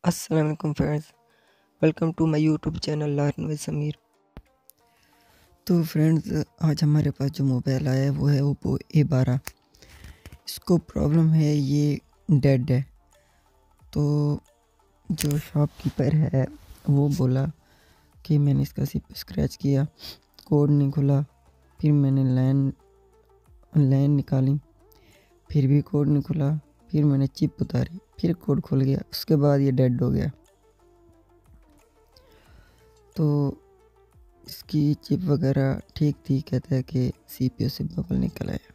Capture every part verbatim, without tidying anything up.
अस्सलाम वालेकुम friends, welcome to my YouTube channel learn with Sameer. तो फ्रेंड्स, आज हमारे पास जो मोबाइल आया है वो है ओप्पो ए बारह। इसको प्रॉब्लम है, ये डेड है। तो जो शॉपकीपर है वो बोला कि मैंने इसका सिर्फ स्क्रैच किया, कोड नहीं खुला। फिर मैंने लैन लैन निकाली, फिर भी कोड नहीं खुला। फिर मैंने चिप उतारी, फिर कोड खुल गया। उसके बाद ये डेड हो गया। तो इसकी चिप वगैरह ठीक थी, कहता है कि सीपीयू से बबल निकल आया।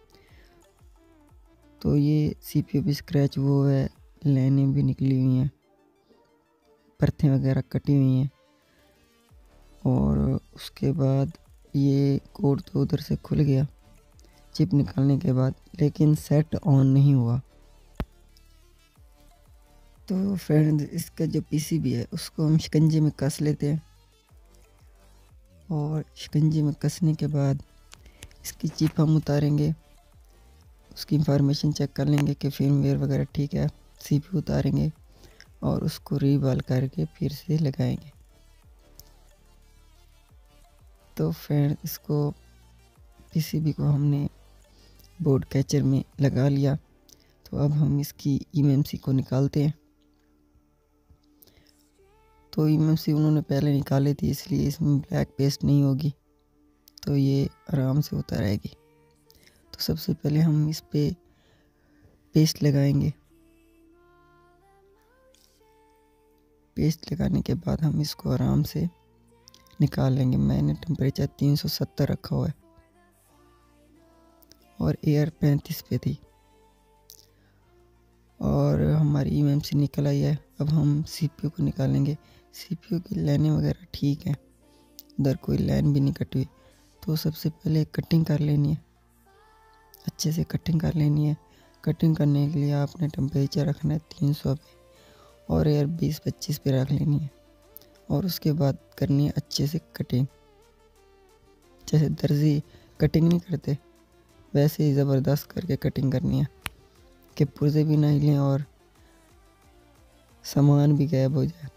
तो ये सीपीयू भी स्क्रैच वो है, लाइनें भी निकली हुई हैं, परतें वगैरह कटी हुई हैं। और उसके बाद ये कोड तो उधर से खुल गया चिप निकालने के बाद, लेकिन सेट ऑन नहीं हुआ। तो फ्रेंड्स, इसका जो पीसीबी है उसको हम शिकंजे में कस लेते हैं, और शिकंजे में कसने के बाद इसकी चिप हम उतारेंगे, उसकी इंफॉर्मेशन चेक कर लेंगे कि फर्मवेयर वगैरह ठीक है। सीपीयू उतारेंगे और उसको रीबाल करके फिर से लगाएंगे। तो फ्रेंड, इसको पीसीबी को हमने बोर्ड कैचर में लगा लिया। तो अब हम इसकी ईएमसी को निकालते हैं। तो ईएमसी उन्होंने पहले निकाली थी, इसलिए इसमें ब्लैक पेस्ट नहीं होगी, तो ये आराम से उतर आएगी। तो सबसे पहले हम इस पे पेस्ट लगाएंगे। पेस्ट लगाने के बाद हम इसको आराम से निकाल लेंगे। मैंने टेम्परेचर तीन सौ सत्तर रखा हुआ है और एयर पैंतीस पे थी, और हमारी ईएमसी निकल आई है। अब हम सीपीयू को निकालेंगे। सीपीयू की लाइनें वगैरह ठीक हैं, उधर कोई लाइन भी नहीं कटी हुई। तो सबसे पहले कटिंग कर लेनी है, अच्छे से कटिंग कर लेनी है। कटिंग करने के लिए आपने टेम्परेचर रखना है तीन सौ पे, और एयर बीस पच्चीस पे रख लेनी है। और उसके बाद करनी है अच्छे से कटिंग। जैसे दर्जी कटिंग नहीं करते, वैसे ही ज़बरदस्त करके कटिंग करनी है कि पुर्जे भी ना हिलें और सामान भी गायब हो जाए।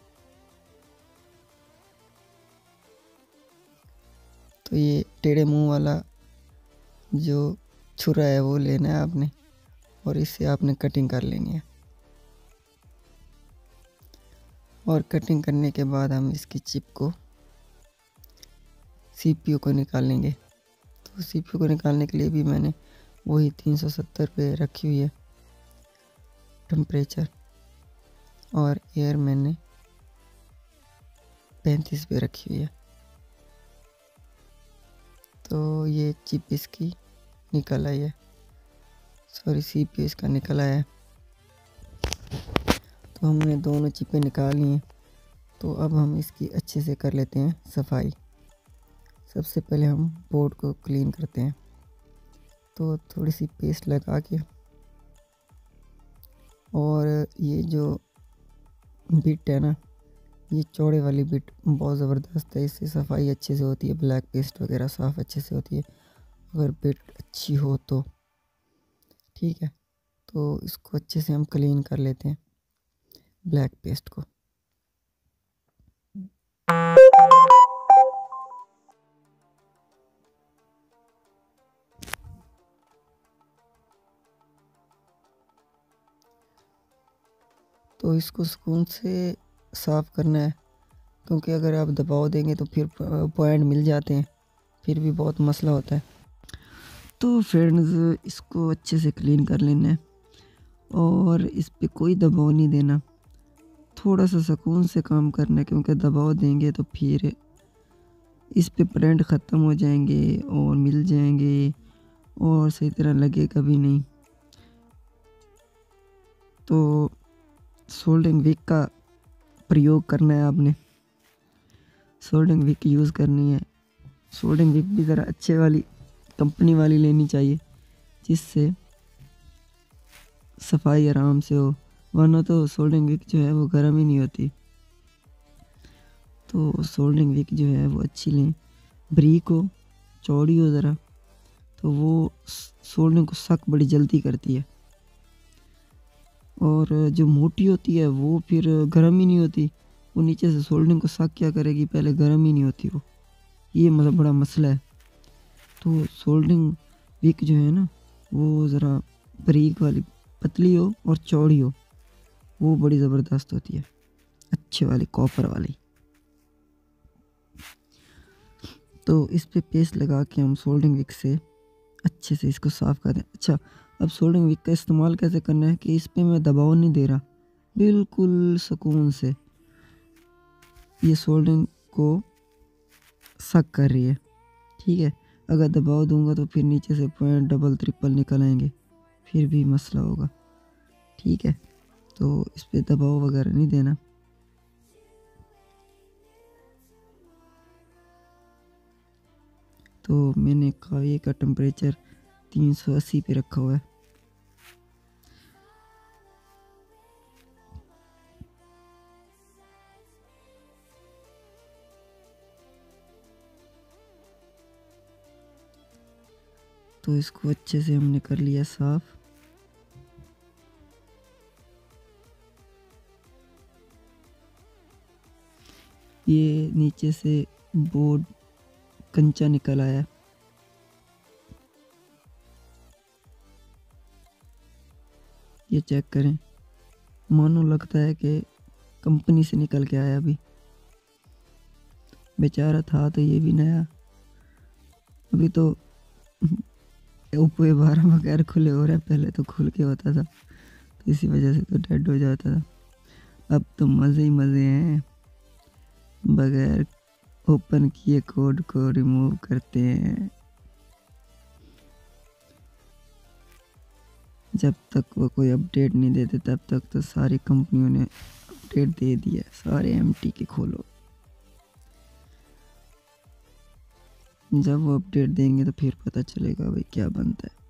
तो ये टेढ़े मुंह वाला जो छुरा है वो लेना है आपने, और इससे आपने कटिंग कर लेनी है। और कटिंग करने के बाद हम इसकी चिप को सीपीयू को निकालेंगे। तो सीपीयू को निकालने के लिए भी मैंने वही तीन सौ सत्तर पे रखी हुई है टेम्परेचर, और एयर मैंने पैंतीस पे रखी हुई है। तो ये चिप इसकी निकल आई है, सॉरी सीपीयू इसका निकल आया है। तो हमने दोनों चिपें निकाली हैं। तो अब हम इसकी अच्छे से कर लेते हैं सफाई। सबसे पहले हम बोर्ड को क्लीन करते हैं। तो थोड़ी सी पेस्ट लगा के, और ये जो बिट है ना, ये चौड़े वाली बिट बहुत ज़बरदस्त है, इससे सफाई अच्छे से होती है, ब्लैक पेस्ट वगैरह साफ़ अच्छे से होती है अगर बिट अच्छी हो तो। ठीक है, तो इसको अच्छे से हम क्लीन कर लेते हैं ब्लैक पेस्ट को। तो इसको सुकून से साफ़ करना है, क्योंकि अगर आप दबाव देंगे तो फिर पॉइंट मिल जाते हैं, फिर भी बहुत मसला होता है। तो फ्रेंड्स, इसको अच्छे से क्लीन कर लेना है, और इस पे कोई दबाव नहीं देना, थोड़ा सा सुकून से काम करना है, क्योंकि दबाव देंगे तो फिर इस पे प्रिंट ख़त्म हो जाएंगे और मिल जाएंगे और सही तरह लगेगा भी नहीं। तो सोल्डरिंग विक का प्रयोग करना है आपने, सोल्डरिंग विक यूज़ करनी है। सोल्डरिंग विक भी ज़रा अच्छे वाली कंपनी वाली लेनी चाहिए, जिससे सफाई आराम से हो, वरना तो सोल्डरिंग विक जो है वो गर्म ही नहीं होती। तो सोल्डरिंग विक जो है वो अच्छी लें, ब्रीक हो, चौड़ी हो ज़रा, तो वो सोल्डरिंग को सख्त बड़ी जल्दी करती है। और जो मोटी होती है वो फिर गर्म ही नहीं होती, वो नीचे से सोल्डरिंग को सक क्या करेगी, पहले गर्म ही नहीं होती वो, ये मतलब बड़ा मसला है। तो सोल्डरिंग विक जो है ना वो ज़रा बारीक वाली पतली हो और चौड़ी हो, वो बड़ी ज़बरदस्त होती है, अच्छे वाली कॉपर वाली। तो इस पे पेस्ट लगा के हम सोल्डरिंग विक से अच्छे से इसको साफ़ कर दें। अच्छा, अब सोल्डरिंग विक का इस्तेमाल कैसे करना है कि इस पे मैं दबाव नहीं दे रहा, बिल्कुल सुकून से ये सोल्डरिंग को सक कर रही है, ठीक है। अगर दबाव दूंगा तो फिर नीचे से पॉइंट डबल ट्रिपल निकल आएंगे, फिर भी मसला होगा, ठीक है। तो इस पे दबाव वगैरह नहीं देना। तो मैंने कावे का टेम्परेचर तीन सौ अस्सी पे रखा हुआ है। तो इसको अच्छे से हमने कर लिया साफ। ये नीचे से बोर्ड कंचा निकल आया, ये चेक करें, मानो लगता है कि कंपनी से निकल के आया अभी, बेचारा था तो ये भी नया, अभी तो ऊपर बारह बगैर खुले हो रहा है, पहले तो खुल के होता था तो इसी वजह से तो डेड हो जाता था। अब तो मज़े ही मज़े हैं, बगैर ओपन किए कोड को रिमूव करते हैं। जब तक वो कोई अपडेट नहीं देते तब तक तो सारी कंपनियों ने अपडेट दे दिया, सारे एमटी के खोलो, जब वो अपडेट देंगे तो फिर पता चलेगा भाई क्या बनता है।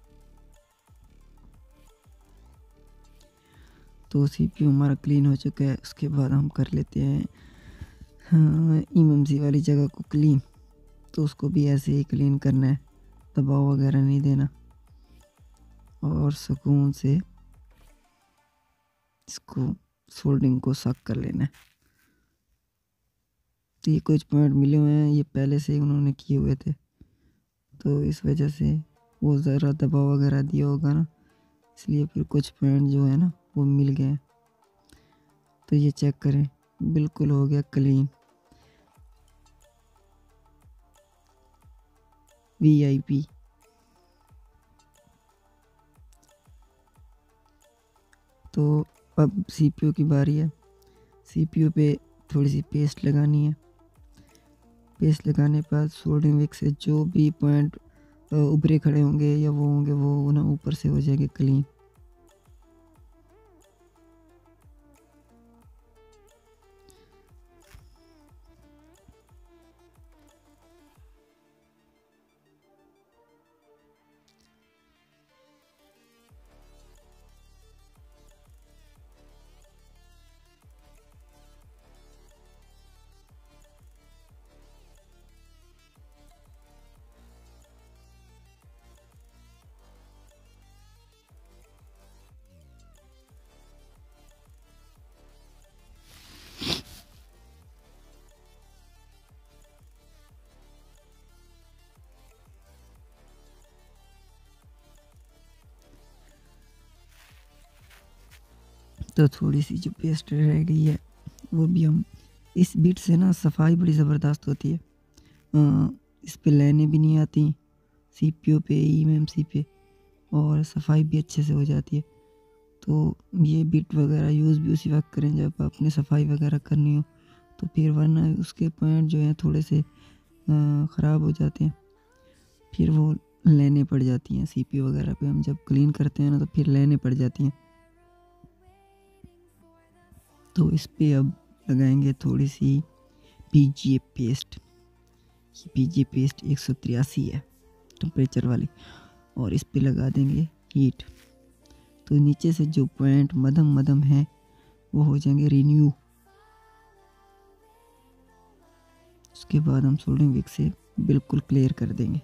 तो सीपीयू हमारा क्लीन हो चुका है, उसके बाद हम कर लेते हैं हाँ इमएमसी वाली जगह को क्लीन। तो उसको भी ऐसे ही क्लीन करना है, दबाव वगैरह नहीं देना और सुकून से इसको सोल्डरिंग को सक कर लेना है। तो ये कुछ पॉइंट मिले हुए हैं, ये पहले से ही उन्होंने किए हुए थे, तो इस वजह से वो ज़रा दबाव वगैरह दिया होगा ना, इसलिए फिर कुछ पॉइंट जो है ना वो मिल गए। तो ये चेक करें, बिल्कुल हो गया क्लीन, वीआईपी। तो अब सीपीयू की बारी है, सीपीयू पे थोड़ी सी पेस्ट लगानी है। पेस्ट लगाने के बाद सोल्डरिंग विक से जो भी पॉइंट उभरे खड़े होंगे या वो होंगे वो ना ऊपर से हो जाएंगे क्लीन। तो थोड़ी सी जो पेस्ट रह गई है वो भी हम, इस बीट से ना सफाई बड़ी ज़बरदस्त होती है, आ, इस पे लाइनें भी नहीं आती सीपीयू पे ईएमएमसी पे, और सफाई भी अच्छे से हो जाती है। तो ये बीट वगैरह यूज़ भी उसी वक्त करें जब आपने सफाई वगैरह करनी हो, तो फिर वरना उसके पॉइंट जो हैं थोड़े से ख़राब हो जाते हैं, फिर वो लेने पड़ जाती हैं सीपीयू वगैरह पे, हम जब क्लीन करते हैं ना तो फिर लेने पड़ जाती हैं। तो इस पे अब लगाएंगे थोड़ी सी पीजीए पेस्ट, ये पीजीए पेस्ट एक सौ तिरासी है टेम्परेचर वाली, और इस पे लगा देंगे हीट। तो नीचे से जो पॉइंट मध्यम मध्यम है वो हो जाएंगे रिन्यू। उसके बाद हम सोल्डरिंग विक से बिल्कुल क्लियर कर देंगे।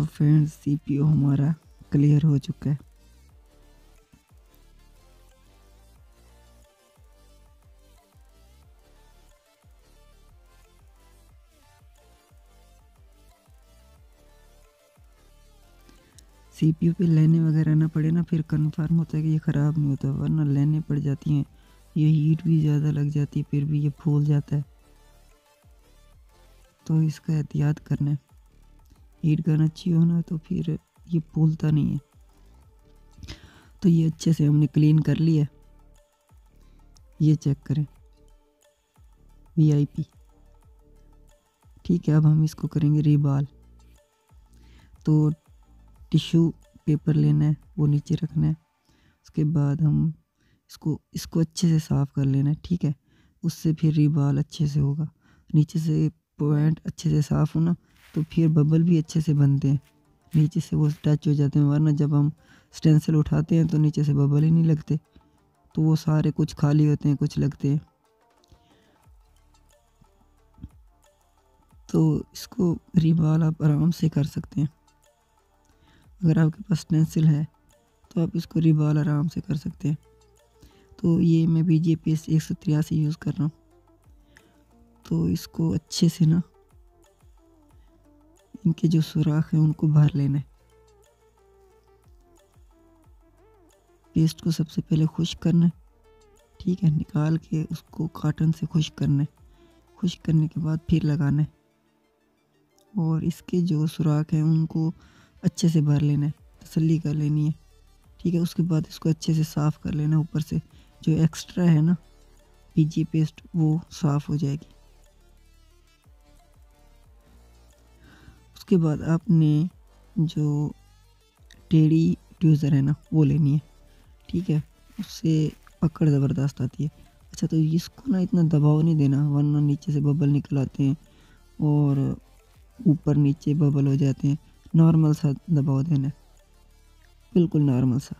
तो फ्रेंड्स सीपीयू हमारा क्लियर हो चुका है। सीपीयू पे लेने वगैरह ना पड़े ना, फिर कंफर्म होता है कि ये ख़राब नहीं होता, वरना लेने पड़ जाती हैं, ये हीट भी ज़्यादा लग जाती है, फिर भी ये फूल जाता है। तो इसका एहतियात करना है, हीट गन अच्छी हो ना तो फिर ये फूलता नहीं है। तो ये अच्छे से हमने क्लीन कर लिया, ये चेक करें वीआईपी। ठीक है, अब हम इसको करेंगे रीबाल। तो टिश्यू पेपर लेना है, वो नीचे रखना है। उसके बाद हम इसको इसको अच्छे से साफ़ कर लेना है। ठीक है, उससे फिर रीबाल अच्छे से होगा। नीचे से पॉइंट अच्छे से साफ़ होना तो फिर बबल भी अच्छे से बनते हैं, नीचे से वो टच हो जाते हैं, वरना जब हम स्टेंसिल उठाते हैं तो नीचे से बबल ही नहीं लगते, तो वो सारे कुछ खाली होते हैं कुछ लगते हैं। तो इसको रीबाल आप आराम से कर सकते हैं, अगर आपके पास स्टेंसिल है तो आप इसको रीबाल आराम से कर सकते हैं। तो ये मैं बी जे पी एस एक सौ तिरासी यूज़ कर रहा हूँ। तो इसको अच्छे से ना इनके जो सुराख हैं उनको भर लेना है। पेस्ट को सबसे पहले खुश्क करना है। ठीक है, निकाल के उसको कॉटन से खुश्क करना है। खुश्क करने के बाद फिर लगाना है और इसके जो सुराख हैं उनको अच्छे से भर लेना है, तसल्ली कर लेनी है। ठीक है, उसके बाद इसको अच्छे से साफ़ कर लेना, ऊपर से जो एक्स्ट्रा है ना पीजी पेस्ट वो साफ़ हो जाएगी। उसके बाद आपने जो टेढ़ी ट्यूज़र है ना वो लेनी है। ठीक है, उससे पकड़ ज़बरदस्त आती है। अच्छा, तो इसको ना इतना दबाव नहीं देना, वरना नीचे से बबल निकल आते हैं और ऊपर नीचे बबल हो जाते हैं। नॉर्मल सा दबाव देना है, बिल्कुल नॉर्मल सा।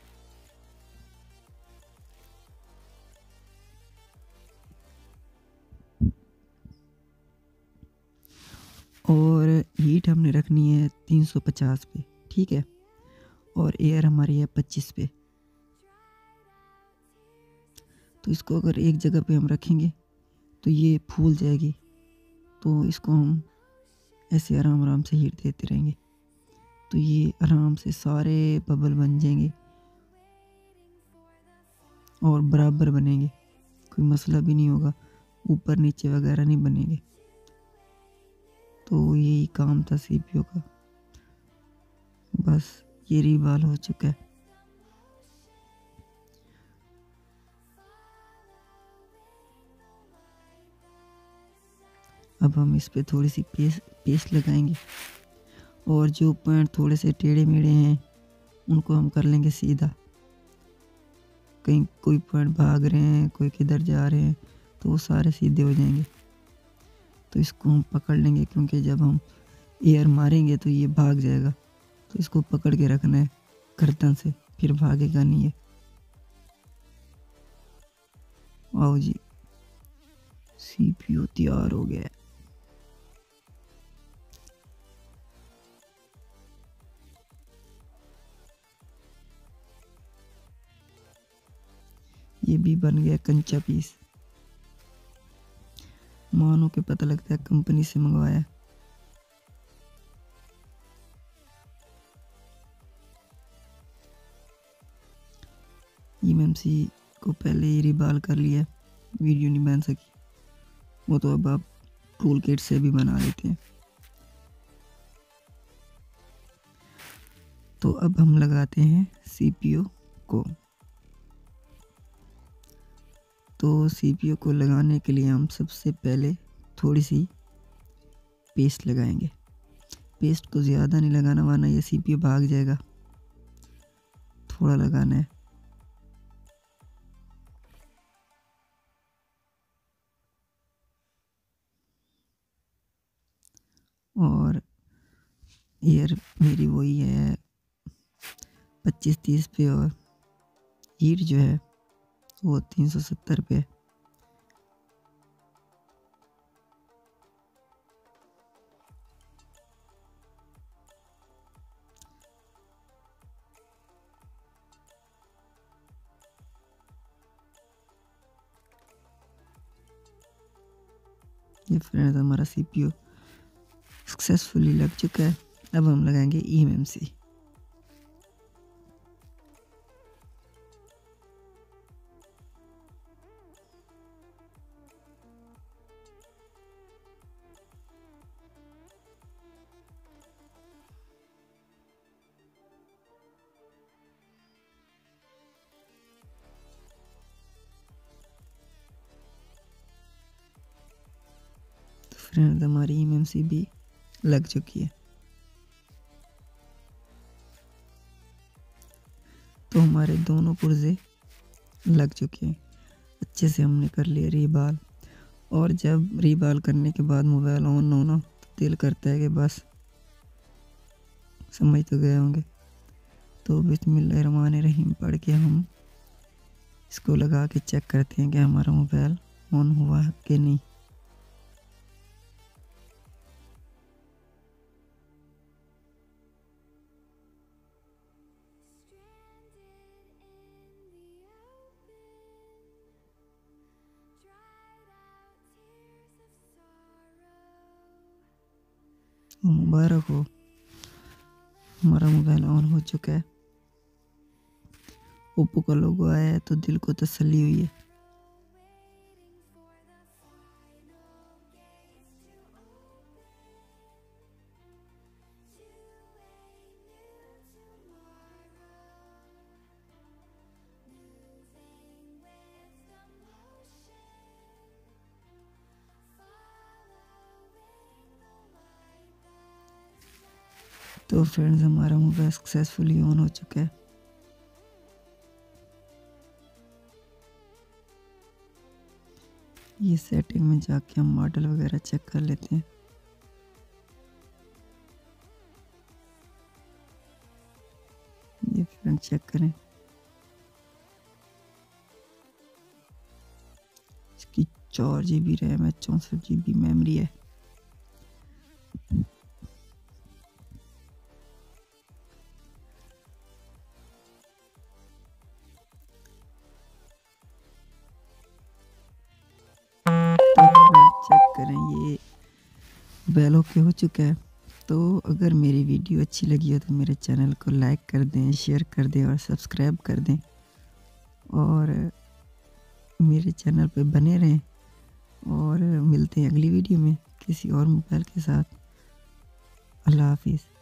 और हीट हमने रखनी है तीन सौ पचास पे। ठीक है, और एयर हमारी है पच्चीस पे। तो इसको अगर एक जगह पे हम रखेंगे तो ये फूल जाएगी, तो इसको हम ऐसे आराम आराम से हीट देते रहेंगे तो ये आराम से सारे बबल बन जाएंगे और बराबर बनेंगे, कोई मसला भी नहीं होगा, ऊपर नीचे वगैरह नहीं बनेंगे। तो यही काम था सीपीयू का। बस ये रीबाल हो चुका है। अब हम इस पे थोड़ी सी पेस्ट पेस्ट लगाएंगे और जो पॉइंट थोड़े से टेढ़े मेढ़े हैं उनको हम कर लेंगे सीधा। कहीं कोई पॉइंट भाग रहे हैं, कोई किधर जा रहे हैं, तो वो सारे सीधे हो जाएंगे। तो इसको हम पकड़ लेंगे, क्योंकि जब हम एयर मारेंगे तो ये भाग जाएगा, तो इसको पकड़ के रखना है गर्दन से, फिर भागेगा नहीं है। आओ जी, सीपीयू तैयार हो गया है। ये भी बन गया कंचा पीस, मानो के पता लगता है कंपनी से मंगवाया। ईएमसी को पहले ही रिबाल कर लिया, वीडियो नहीं बन सकी, वो तो अब आप टूल किट से भी बना लेते हैं। तो अब हम लगाते हैं सीपीयू को। तो सीपीयू को लगाने के लिए हम सबसे पहले थोड़ी सी पेस्ट लगाएंगे। पेस्ट को ज़्यादा नहीं लगाना, वरना ये सीपीयू भाग जाएगा, थोड़ा लगाना है। और एयर मेरी वही है पच्चीस तीस पे, और हीट जो है वो तीन सौ सत्तर पे। ये फ्रेंड्स हमारा सीपीयू सक्सेसफुली लग चुका है। अब हम लगाएंगे E M M C. Friends हमारी ई एम एम सी भी लग चुकी है। तो हमारे दोनों पुर्जे लग चुके हैं। अच्छे से हमने कर लिया रीबाल। और जब रीबाल करने के बाद मोबाइल ऑन होना तो दिल करता है कि बस, समझ तो गए होंगे। तो बिस्मिल्लाहिर्रहमानिर्रहीम पढ़ के हम इसको लगा के चेक करते हैं कि हमारा मोबाइल ऑन हुआ है कि नहीं। मुबारक हो, हमारा मोबाइल ऑन हो चुका है। ओप्पो का लोगो आया है तो दिल को तसल्ली हुई है। तो फ्रेंड्स हमारा मोबाइल सक्सेसफुली ऑन हो चुका है। ये सेटिंग में जाके हम मॉडल वगैरह चेक कर लेते हैं। ये फ्रेंड चेक करें, इसकी चार जी बी रैम है, चौंसठ जी बी मेमोरी है। चेक करें, ये बेल ओके हो चुका है। तो अगर मेरी वीडियो अच्छी लगी हो तो मेरे चैनल को लाइक कर दें, शेयर कर दें और सब्सक्राइब कर दें। और मेरे चैनल पे बने रहें। और मिलते हैं अगली वीडियो में किसी और मोबाइल के साथ। अल्लाह हाफिज़।